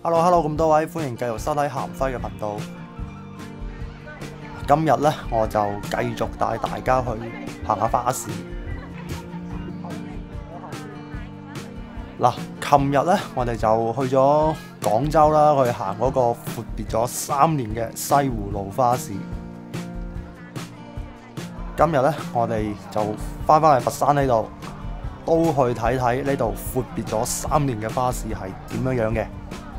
Hello，咁多位，歡迎繼續收睇鹹輝嘅頻道。今日呢，我就繼續帶大家去行下花市。嗱，琴日呢，我哋就去咗廣州啦，去行嗰個闊別咗3年嘅西湖路花市。今日呢，我哋就翻去佛山呢度，都去睇睇呢度闊別咗3年嘅花市係點樣嘅。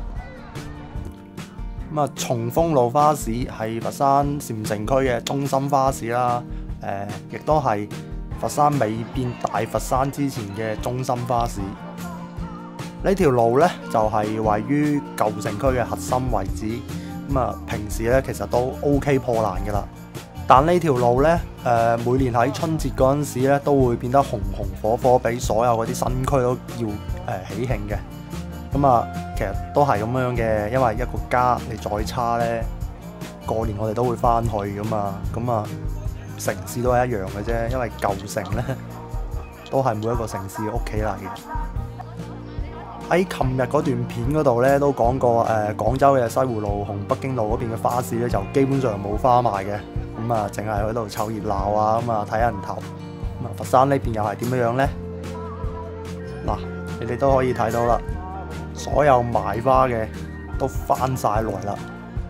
咁啊，松豐路花市係佛山禪城區嘅中心花市啦，亦都係佛山未變大佛山之前嘅中心花市。呢條路呢，就係位於舊城區嘅核心位置，咁啊平時呢，其實都 OK 破爛㗎啦。但呢條路呢，每年喺春節嗰陣時呢，都會變得紅紅火火，俾所有嗰啲新區都要喜慶嘅。咁啊，其實都係咁樣嘅，因為一個家你再差呢，過年我哋都會翻去噶嘛。咁啊，城市都係一樣嘅啫，因為舊城呢，都係每一個城市嘅屋企嚟嘅。喺琴日嗰段片嗰度呢，都講過廣州嘅西湖路同北京路嗰邊嘅花市呢，就基本上冇花賣嘅。咁啊，淨係喺度湊熱鬧啊，咁啊睇人頭。咁啊，佛山呢邊又係點樣呢？嗱，你哋都可以睇到啦。所有賣花嘅都翻晒來啦，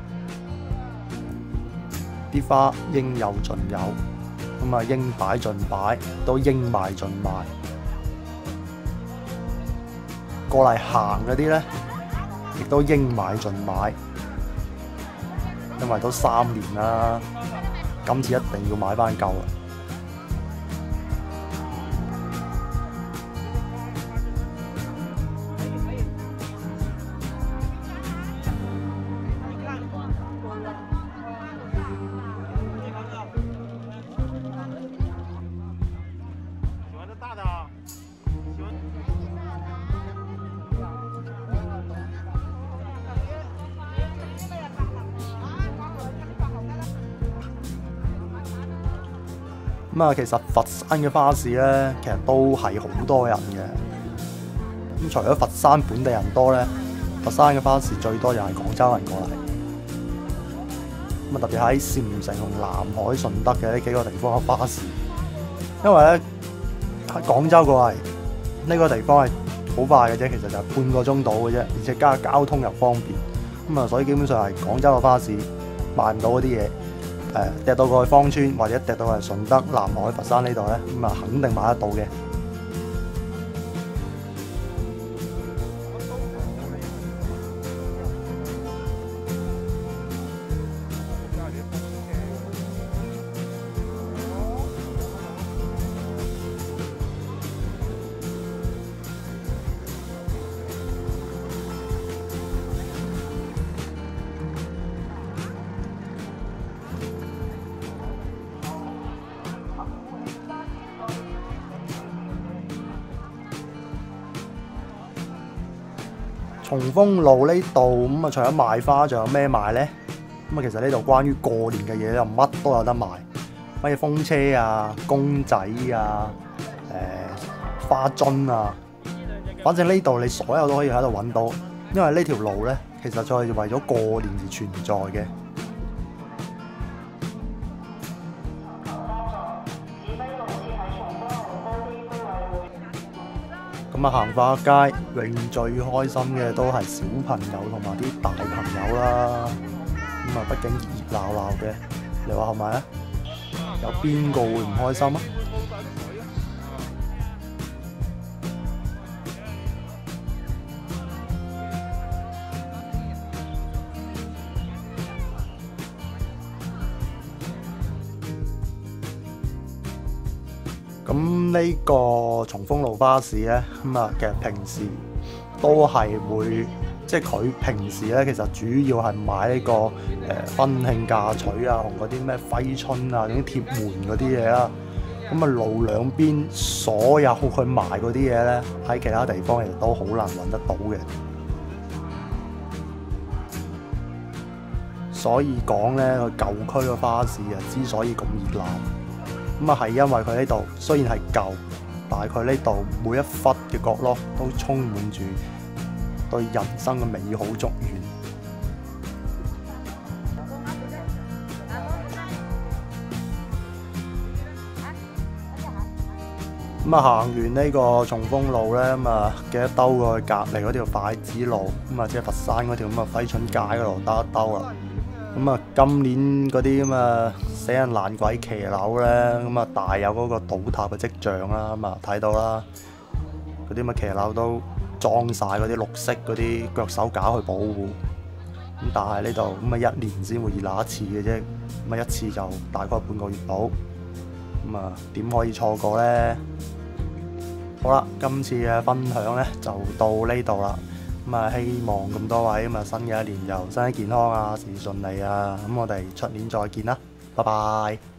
啲花應有盡有，咁啊應擺盡擺，都應賣盡賣。過嚟行嗰啲呢，亦都應買盡買，因為都3年啦，今次一定要買翻夠啦。咁啊，其實佛山嘅花市呢，其實都係好多人嘅。咁除咗佛山本地人多呢，佛山嘅花市最多就係廣州人過嚟。咁啊，特別喺禪城同南海、順德嘅呢幾個地方嘅花市，因為呢，喺廣州過嚟呢個地方係好快嘅啫，其實就係半個鐘到嘅啫，而且交通又方便。咁啊，所以基本上係廣州嘅花市買唔到嗰啲嘢。趯到過去芳村或者趯到去順德、南海、佛山呢度呢，咁啊肯定買得到嘅。松豐路呢度咁啊，除咗賣花，仲有咩賣呢？咁啊，其實呢度關於過年嘅嘢就乜都有得賣，乜嘢風車啊、公仔啊、花樽啊，反正呢度你所有都可以喺度揾到，因為呢條路呢，其實就係為咗過年而存在嘅。咁啊，行花街永遠最開心嘅都係小朋友同埋啲大朋友啦。咁啊，畢竟熱鬧鬧嘅，你話係咪啊？有邊個會唔開心啊？咁呢個松豐路花市呢，咁啊，其實平時都係會，即係佢平時呢，其實主要係買呢個婚慶嫁娶啊，同嗰啲咩揮春啊，嗰啲貼門嗰啲嘢啦。咁啊，路兩邊所有去賣嗰啲嘢呢，喺其他地方其實都好難揾得到嘅。所以講呢，個舊區嘅花市啊，之所以咁熱鬧，咁啊係因為佢呢度雖然係舊，但係佢呢度每一忽嘅角落都充滿住對人生嘅美好祝願。咁啊，行完呢個松豐路咧，咁啊記得兜過去隔離嗰條筷子路，咁啊即係佛山嗰條咁啊揮春街嗰度兜一兜啦。咁啊，今年嗰啲咁啊死人爛鬼騎樓咧，咁啊大有嗰個倒塌嘅跡象啦。咁啊睇到啦，嗰啲咁嘅騎樓都裝晒嗰啲綠色嗰啲腳手架去保護。咁但係呢度咁啊一年先會熱鬧一次嘅啫，咁啊一次就大概半個月到。咁啊點可以錯過呢？好啦，今次嘅分享呢就到呢度啦。咁啊，希望咁多位咁啊，新嘅一年就身體健康啊，事事順利啊。咁我哋出年再見啦，拜拜。